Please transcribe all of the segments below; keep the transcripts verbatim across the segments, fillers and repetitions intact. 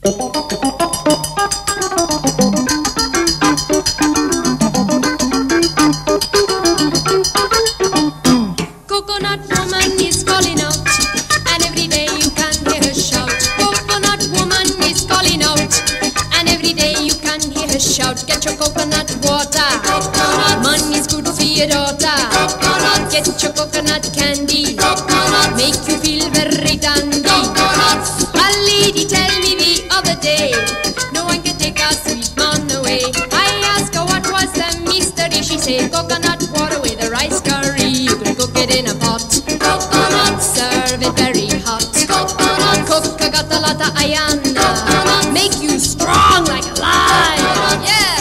Coconut woman is calling out, and every day you can hear her shout. Coconut woman is calling out, and every day you can hear her shout. Get your coconut water, coconut. Money's good for your daughter. Coconut. Get your coconut candy, coconut. Make you feel very dandy. Coconut. A lady tell me the other day, no one can take a sweet man away. I asked her what was the mystery. She said coconut water with a rice curry. You can cook it in a pot. Coconut. Serve it very hot. Coconut. Cook, I got a lot of iron. Coconut. Make you strong like a lion. Yeah.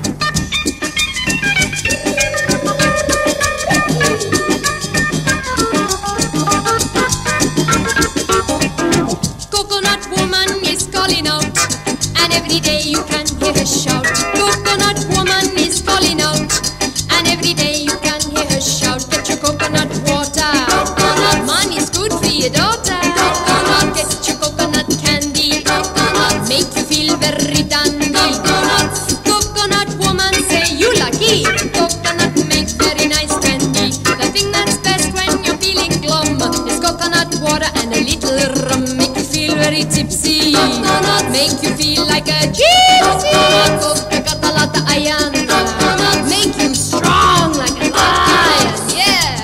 Coconut woman is calling out, and every day you can hear her shout. Coconut woman is calling out, and every day you can hear her shout. Get your coconut water, coconut. Money's good for your daughter. Coconut. Get your coconut candy, coconut. Make you feel very dandy. Coconut. Coconut woman say you lucky. Coconut makes very nice candy. The thing that's best when you're feeling glum is coconut water and a little rum. Make you feel very tipsy. Coconut. Make you feel like a gypsy. Coconut. Got a lot of iron. Coconut. Make you strong like a lion. Yeah.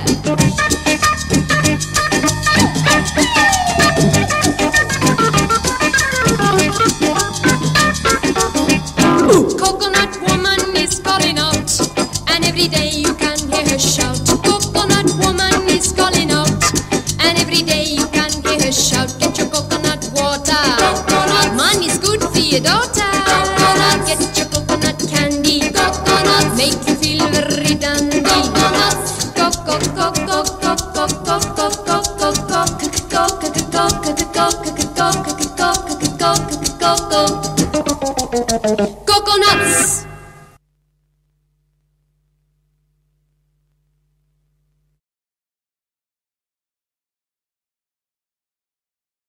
Coconut woman is calling out, and every day you can hear her shout. Coconut woman is calling out, and every day you can hear her shout. Get your coconut water, coconut. Money's good for your daughter. Coconut. Get your coconut candy, coconut. Make you feel very dandy. Coconut. Coco, coco, coco, coco, coco, coco, coco, coco, coco, coco, coco, coco, coco, coco, coco, coco.